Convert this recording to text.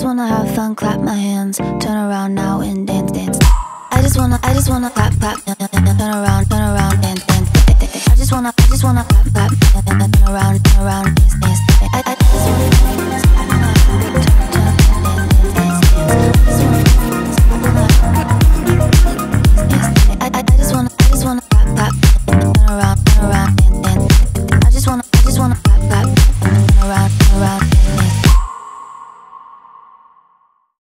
just wanna have fun, clap my hands, turn around now and dance, dance. I just wanna clap, clap, turn around, dance, dance. I just wanna clap